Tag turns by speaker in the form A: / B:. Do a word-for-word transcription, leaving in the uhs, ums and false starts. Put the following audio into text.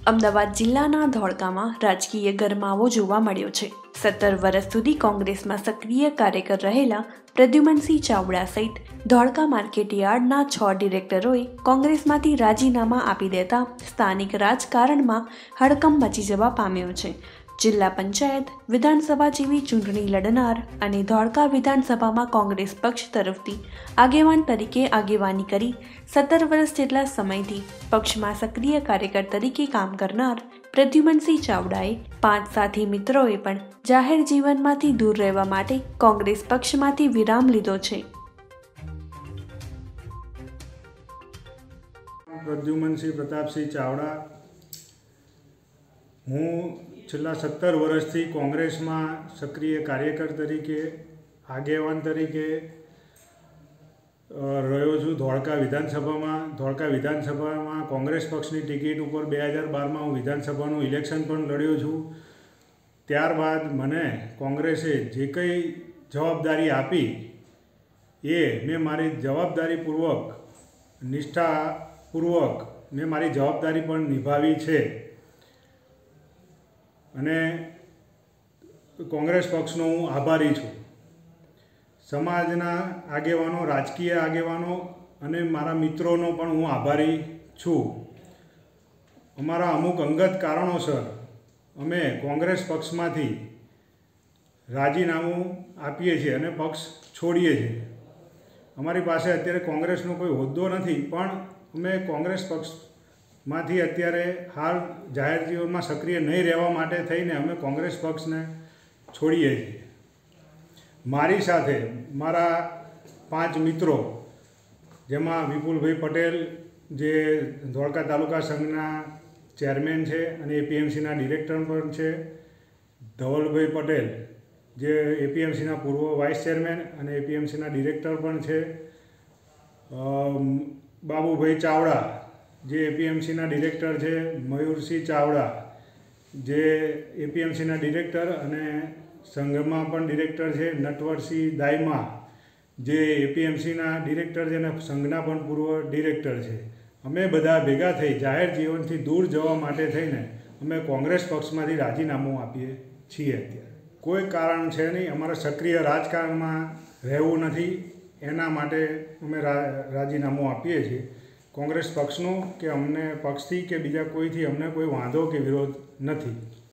A: અમદાવાદ જિલ્લાના ધોળકામાં રાજકીય ગરમાવો જોવા મળ્યો છે। સત્તર વર્ષ સુધી કોંગ્રેસમાં સક્રિય કાર્યકર રહેલા પ્રદ્યુમનસિંહ ચાવડા સહિત ધોળકા માર્કેટયાર્ડના છ ડિરેક્ટરોએ કોંગ્રેસમાંથી રાજીનામા આપી દેતા સ્થાનિક રાજકારણમાં હડકંપ મચી જવા પામ્યો છે। જિલ્લા પંચાયત, વિધાનસભા જેવી ચૂંટણી લડનાર અને ધોળકા વિધાનસભામાં કોંગ્રેસ પક્ષ તરફથી આગેવાન તરીકે આગેવાની કરી સત્તર વર્ષ જેટલા સમયથી પક્ષમાં સક્રિય કાર્યકર તરીકે કામ કરનાર પ્રદ્યુમનસિંહ ચાવડાએ પાંચ સાથી મિત્રોએ પણ જાહેર જીવનમાંથી દૂર રહેવા માટે કોંગ્રેસ પક્ષમાંથી વિરામ લીધો છે।
B: પ્રદ્યુમનસિંહ પ્રતાપસિંહ ચાવડા હું છેલ્લા સત્તર વર્ષથી કોંગ્રેસમાં સક્રિય કાર્યકર તરીકે આગેવાન તરીકે રહ્યો છું। ધોળકા વિધાનસભામાં ધોળકા વિધાનસભામાં કોંગ્રેસ પક્ષની ટિકિટ ઉપર બે હજાર બારમાં હું વિધાનસભાનું ઇલેક્શન પણ લડ્યો છું। ત્યારબાદ મને કોંગ્રેસે જે કંઈ જવાબદારી આપી એ મેં મારી જવાબદારીપૂર્વક નિષ્ઠાપૂર્વક મેં મારી જવાબદારી પણ નિભાવી છે અને કોંગ્રેસ પક્ષનો હું આભારી છું। સમાજના આગેવાનો, રાજકીય આગેવાનો અને મારા મિત્રોનો પણ હું આભારી છું। અમારા અમુક અંગત કારણોસર અમે કોંગ્રેસ પક્ષમાંથી રાજીનામું આપીએ છીએ અને પક્ષ છોડીએ છીએ। અમારી પાસે અત્યારે કોંગ્રેસનો કોઈ હોદ્દો નથી, પણ અમે કોંગ્રેસ પક્ષમાંથી અત્યારે હાલ જાહેર જીવનમાં સક્રિય નહીં રહેવા માટે થઈને અમે કોંગ્રેસ પક્ષને છોડીએ છીએ। મારી સાથે મારા પાંચ મિત્રો, જેમાં વિપુલભાઈ પટેલ જે ધોળકા તાલુકા સંઘના ચેરમેન છે અને એપીએમસીના ડિરેક્ટર પણ છે, ધવલભાઈ પટેલ જે એપીએમસીના પૂર્વ વાઇસ ચેરમેન અને એપીએમસીના ડિરેક્ટર પણ છે, બાબુભાઈ ચાવડા જે એપીએમસીના ડિરેક્ટર છે, મયુરસિંહ ચાવડા જે એપીએમસીના ડિરેક્ટર અને સંઘમાં પણ ડિરેક્ટર છે, નટવરસિંહ દાયમા જે એપીએમસીના ડિરેક્ટર છે અને સંઘના પણ પૂર્વ ડિરેક્ટર છે। અમે બધા ભેગા થઈ જાહેર જીવનથી દૂર જવા માટે થઈને અમે કોંગ્રેસ પક્ષમાંથી રાજીનામું આપીએ છીએ। અત્યારે કોઈ કારણ છે નહીં, અમારે સક્રિય રાજકારણમાં રહેવું નથી, એના માટે અમે રાજીનામું આપીએ છીએ। કોંગ્રેસ પક્ષનો કે અમને પક્ષથી કે બીજા કોઈથી અમને કોઈ વાંધો કે વિરોધ નથી।